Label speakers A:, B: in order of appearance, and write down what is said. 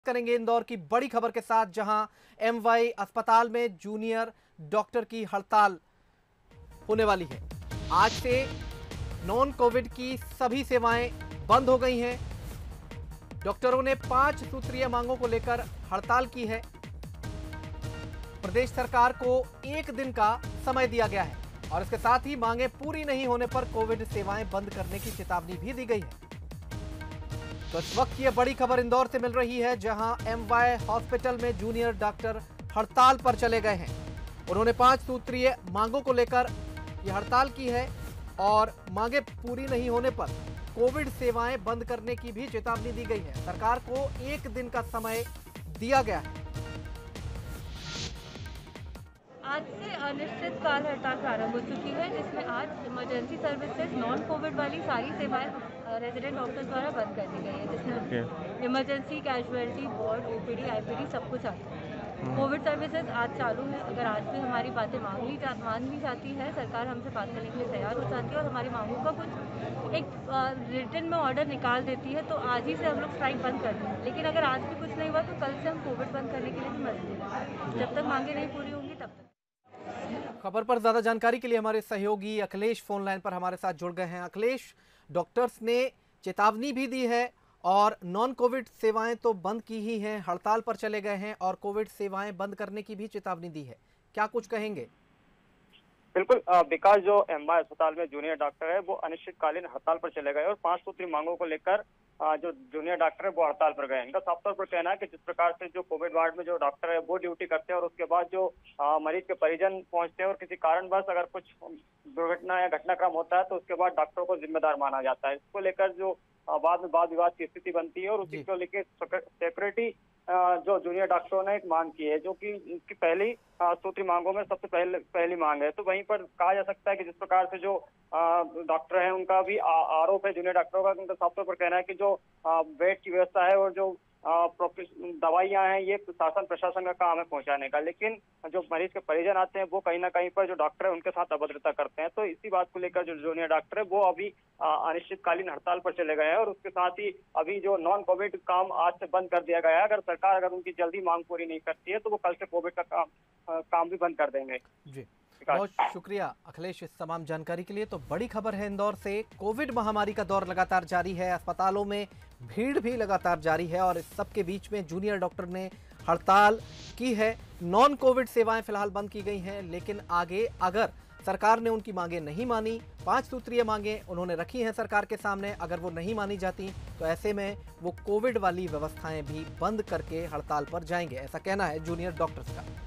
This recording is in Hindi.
A: करेंगे इंदौर की बड़ी खबर के साथ, जहां एमवाई अस्पताल में जूनियर डॉक्टर की हड़ताल होने वाली है। आज से नॉन कोविड की सभी सेवाएं बंद हो गई हैं। डॉक्टरों ने 5 सूत्रीय मांगों को लेकर हड़ताल की है। प्रदेश सरकार को 1 दिन का समय दिया गया है और इसके साथ ही मांगे पूरी नहीं होने पर कोविड सेवाएं बंद करने की चेतावनी भी दी गई है। तो इस वक्त ये बड़ी खबर इंदौर से मिल रही है, जहां एमवाई हॉस्पिटल में जूनियर डॉक्टर हड़ताल पर चले गए हैं। उन्होंने 5 सूत्रीय मांगों को लेकर यह हड़ताल की है और मांगे पूरी नहीं होने पर कोविड सेवाएं बंद करने की भी चेतावनी दी गई है। सरकार को 1 दिन का समय दिया गया है।
B: आज से अनिश्चित काल हड़ताल प्रारंभ हो चुकी है, जिसमें आज इमरजेंसी सर्विसेज नॉन कोविड वाली सारी सेवाएं रेजिडेंट डॉक्टर्स द्वारा बंद कर दी गई है, जिसमें emergency, casualty, ward, OPD, IPD सब कुछ आता है। कोविड सर्विसेज आज चालू है। अगर आज भी हमारी बातें मान ली जाती है, सरकार हमसे बात करने के लिए तैयार हो जाती है और हमारी मांगों का कुछ एक रिटन में ऑर्डर निकाल देती है, तो आज ही से हम लोग स्ट्राइक बंद कर दें। लेकिन अगर आज भी कुछ नहीं हुआ तो कल से हम कोविड बंद करने के लिए भी मजबूर हैं। जब तक मांगे नहीं पूरी होंगी तब तक।
A: खबर पर ज्यादा जानकारी के लिए हमारे सहयोगी अखिलेश फोन लाइन पर हमारे साथ जुड़ गए हैं। अखिलेश, डॉक्टर्स ने चेतावनी भी दी है और नॉन कोविड सेवाएं तो बंद की ही हैं, हड़ताल पर चले गए हैं और कोविड सेवाएं बंद करने की भी चेतावनी दी है। क्या कुछ कहेंगे?
C: बिल्कुल विकास, जो एमवाई अस्पताल में जूनियर डॉक्टर है वो अनिश्चितकालीन हड़ताल पर चले गए और 5 सूत्री मांगों को लेकर जो जूनियर डॉक्टर है वो हड़ताल पर गए। इनका साफ तौर पर कहना है कि जिस प्रकार से जो कोविड वार्ड में जो डॉक्टर है वो ड्यूटी करते हैं और उसके बाद जो मरीज के परिजन पहुंचते हैं और किसी कारणवश अगर कुछ दुर्घटना या घटनाक्रम होता है तो उसके बाद डॉक्टरों को जिम्मेदार माना जाता है। इसको लेकर जो बाद में वाद विवाद की स्थिति बनती है और उसी को लेकर सिक्योरिटी जो जूनियर डॉक्टरों ने एक मांग की है, जो कि उनकी पहली सूत्री मांगों में सबसे पहली मांग है। तो वहीं पर कहा जा सकता है कि जिस प्रकार से जो डॉक्टर हैं उनका भी आरोप है जूनियर डॉक्टरों का, उनका साफ तौर पर कहना है कि जो बेड की व्यवस्था है और जो दवाइयां हैं ये शासन प्रशासन का काम है पहुंचाने का, लेकिन जो मरीज के परिजन आते हैं वो कहीं ना कहीं पर जो डॉक्टर है उनके साथ अभद्रता करते हैं। तो इसी बात को लेकर जो जूनियर डॉक्टर है वो अभी अनिश्चितकालीन हड़ताल पर चले गए हैं और उसके साथ ही अभी जो नॉन कोविड काम आज से बंद कर दिया गया है। अगर सरकार उनकी जल्दी मांग पूरी नहीं करती है तो वो कल से कोविड का काम भी बंद कर देंगे।
A: जी, बहुत शुक्रिया अखिलेश इस तमाम जानकारी के लिए। तो बड़ी खबर है इंदौर से, कोविड महामारी का दौर लगातार जारी है, अस्पतालों में भीड़ भी लगातार जारी है और इस सब के बीच में जूनियर डॉक्टर ने हड़ताल की है। नॉन कोविड सेवाएं फिलहाल बंद की गई हैं, लेकिन आगे अगर सरकार ने उनकी मांगे नहीं मानी, 5 सूत्रीय मांगे उन्होंने रखी हैं सरकार के सामने, अगर वो नहीं मानी जाती तो ऐसे में वो कोविड वाली व्यवस्थाएं भी बंद करके हड़ताल पर जाएंगे, ऐसा कहना है जूनियर डॉक्टर्स का।